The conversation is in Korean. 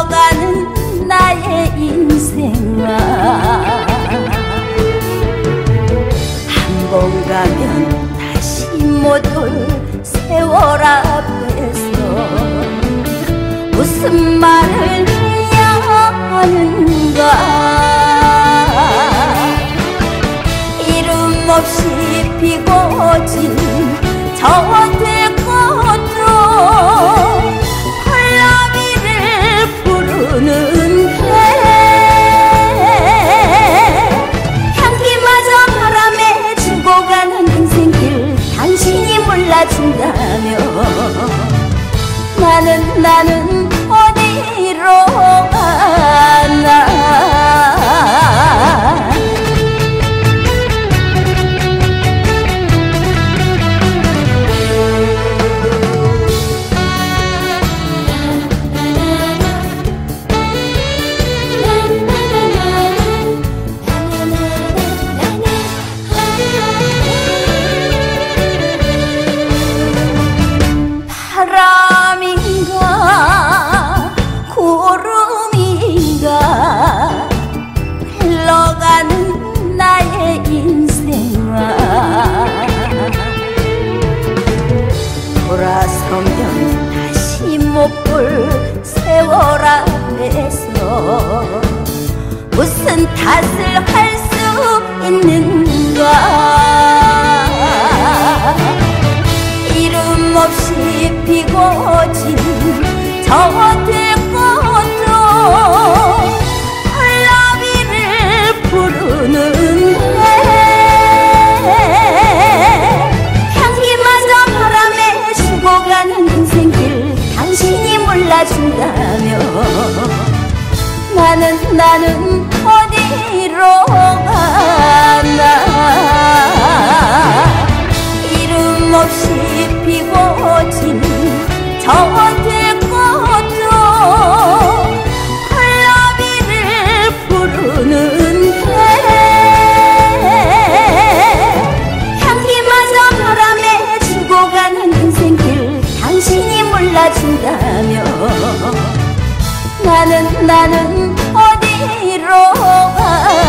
흘러가는 나의 인생아, 한 번 가면 다시 못 올 세월 앞에서 무슨 말을 해야 하는가. 이름 없이 피고 진 저 들꽃으로 콜라비를 부르는데 향기마저 바람에 주고 가는 인생길 당신이 몰라준다며 나는 어디로 가나. 바람인가 구름인가 흘러가는 나의 인생아, 돌아서면 다시 못 볼 세월 앞에서 무슨 탓을 할 수 있는가. 이름 없이 피고 진 저 들꽃으로 콜라비를 부르는데 향기마저 바람에 주고 가는 인생길 당신이 몰라준다며 나는 어디로 가나. 이름 없이 피고 진 저 들꽃으로 콜라비를 부르는데 향기마저 바람에 주고 가는 인생길 당신이 몰라준다며 나는 어디로 가나.